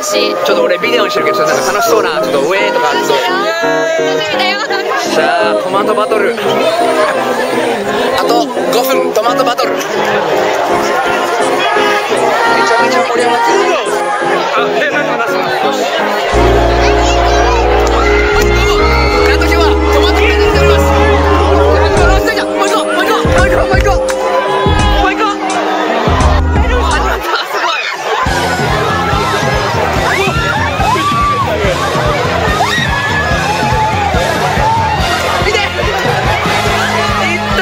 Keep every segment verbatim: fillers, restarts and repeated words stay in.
しい。 ちょっと俺ビデオにしてるけど、なんか楽しそうな、ちょっと上とかちょっと。さあトマトバトル、あとごふんトマトバトル。めちゃめちゃ盛り上がってる。あ、え、なんか出すの。なんと今日はトマトビで出ております。ラストじゃん、もう一個もう一個もう一個もう一個もう一個もう一個。始まった、すごい。見て、いった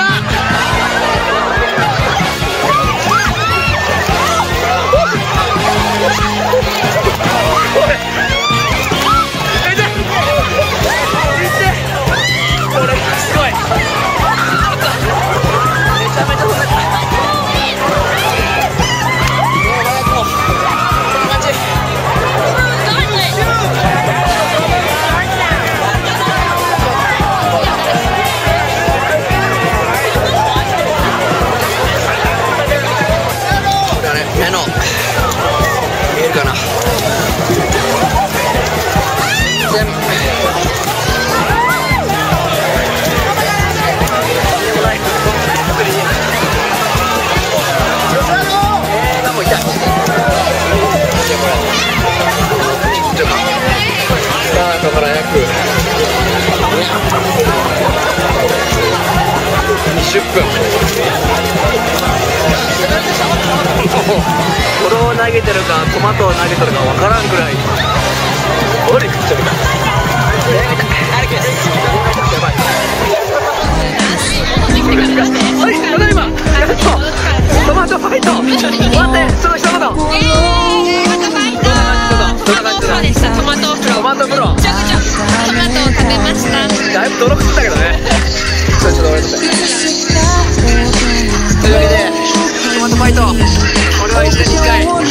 目の見えるかな。全部映画も痛い。スタートから約にじゅっぷん。これを投げてるかトマトを投げてるかわからんくらいおり食ってるか。はい、ただいまやっとトマトファイト。待って、その一言。 えー、トマトファイト。トマト風呂でした。トマト風呂。 トマト風呂。 ぐちゃぐちゃ。トマトを食べました。 だいぶ泥食ったけどね。ちょっと俺とって。というわけでトマトファイト、これはいちねんにいっかい。